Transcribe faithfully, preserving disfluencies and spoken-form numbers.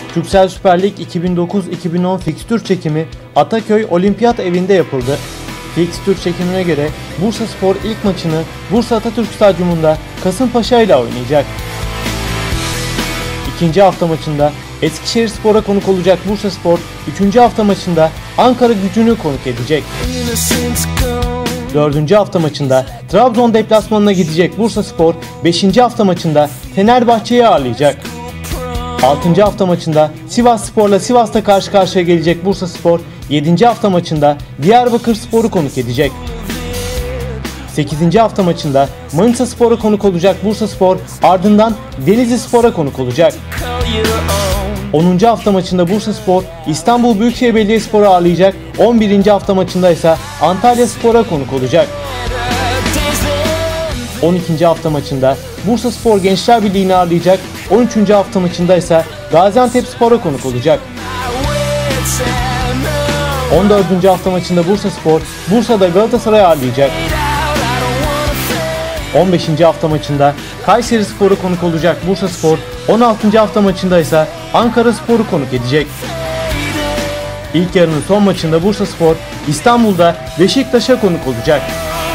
Türksel Süper Lig iki bin dokuz iki bin on fikstür çekimi Ataköy Olimpiyat Evi'nde yapıldı. Fikstür çekimine göre Bursaspor ilk maçını Bursa Atatürk Stadyumunda Kasımpaşa ile oynayacak. İkinci hafta maçında Eskişehirspor'a konuk olacak Bursaspor, üçüncü hafta maçında Ankara Gücü'nü konuk edecek. Dördüncü hafta maçında Trabzon deplasmanına gidecek Bursaspor, beşinci hafta maçında Fenerbahçe'yi ağırlayacak. altıncı hafta maçında Sivasspor'la Sivas'ta karşı karşıya gelecek Bursaspor, yedinci hafta maçında Diyarbakırspor'u konuk edecek. sekizinci hafta maçında Manisaspor'a konuk olacak Bursaspor, ardından Denizlispor'a konuk olacak. onuncu hafta maçında Bursaspor, İstanbul Büyükşehir Belediyespor'u ağırlayacak. on birinci hafta maçında ise Antalyaspor'a konuk olacak. on ikinci hafta maçında Bursaspor Gençler Birliği'ni ağırlayacak. on üçüncü hafta maçında ise Gaziantepspor'a konuk olacak. on dördüncü hafta maçında Bursaspor, Bursa'da Galatasaray'ı ağırlayacak. on beşinci hafta maçında Kayserispor'u konuk olacak Bursaspor, on altıncı hafta maçında ise Ankaraspor'u konuk edecek. İlk yarının son maçında Bursaspor, İstanbul'da Beşiktaş'a konuk olacak.